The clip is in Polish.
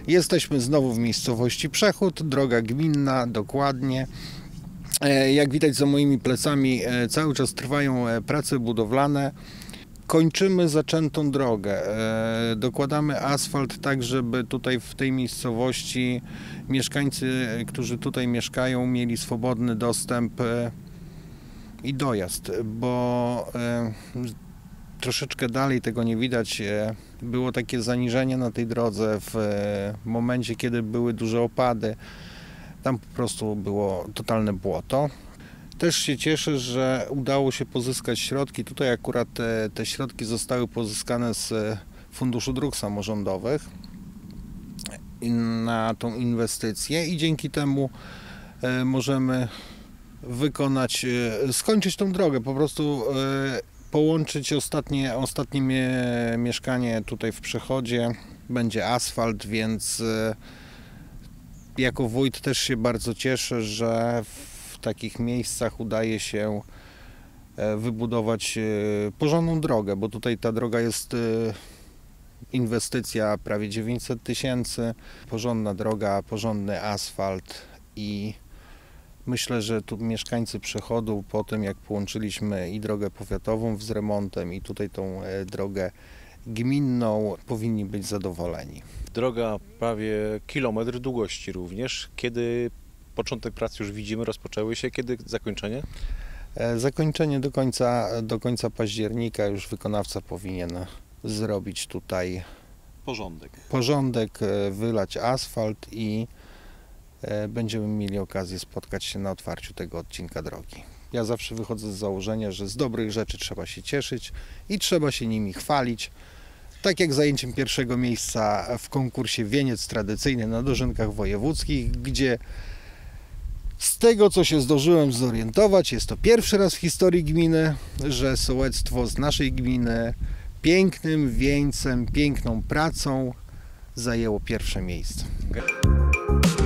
Jesteśmy znowu w miejscowości Przechód, droga gminna, dokładnie. Jak widać za moimi plecami cały czas trwają prace budowlane. Kończymy zaczętą drogę. Dokładamy asfalt tak, żeby tutaj w tej miejscowości mieszkańcy, którzy tutaj mieszkają, mieli swobodny dostęp i dojazd, bo troszeczkę dalej tego nie widać. Było takie zaniżenie na tej drodze w momencie, kiedy były duże opady. Tam po prostu było totalne błoto. Też się cieszę, że udało się pozyskać środki. Tutaj akurat te środki zostały pozyskane z Funduszu Dróg Samorządowych na tą inwestycję i dzięki temu możemy skończyć tą drogę, po prostu połączyć ostatnie mieszkanie tutaj w Przechodzie. Będzie asfalt, więc jako wójt też się bardzo cieszę, że w takich miejscach udaje się wybudować porządną drogę, bo tutaj ta droga jest inwestycja prawie 900 000, porządna droga, porządny asfalt i myślę, że tu mieszkańcy Przechodu po tym, jak połączyliśmy i drogę powiatową z remontem i tutaj tą drogę gminną, powinni być zadowoleni. Droga prawie kilometr długości również. Kiedy początek prac już widzimy, rozpoczęły się, kiedy zakończenie? Zakończenie do końca października już wykonawca powinien zrobić tutaj porządek, wylać asfalt i będziemy mieli okazję spotkać się na otwarciu tego odcinka drogi. Ja zawsze wychodzę z założenia, że z dobrych rzeczy trzeba się cieszyć i trzeba się nimi chwalić. Tak jak zajęciem pierwszego miejsca w konkursie Wieniec Tradycyjny na dożynkach wojewódzkich, gdzie z tego, co się zdążyłem zorientować, jest to pierwszy raz w historii gminy, że sołectwo z naszej gminy pięknym wieńcem, piękną pracą zajęło pierwsze miejsce.